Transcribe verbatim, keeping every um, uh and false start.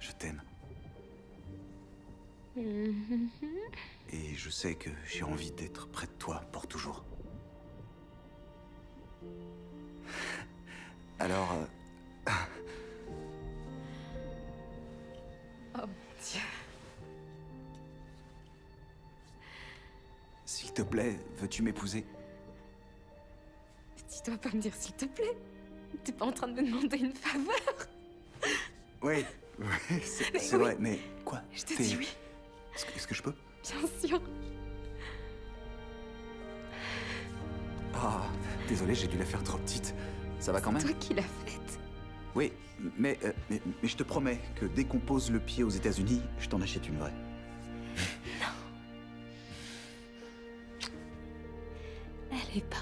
Je t'aime. Mm-hmm. Et je sais que j'ai envie d'être près de toi pour toujours. Alors... Euh... Oh mon Dieu. S'il te plaît, veux-tu m'épouser? Tu dois pas me dire s'il te plaît. T'es pas en train de me demander une faveur? Oui, oui c'est oui. vrai, mais quoi? Je te dis oui. Est-ce que, est-ce que je peux? Bien sûr. Ah, désolé, j'ai dû la faire trop petite. Ça va quand même? C'est toi qui l'as faite. Oui, mais, euh, mais, mais je te promets que dès qu'on pose le pied aux États-Unis, je t'en achète une vraie. Non. Elle est pas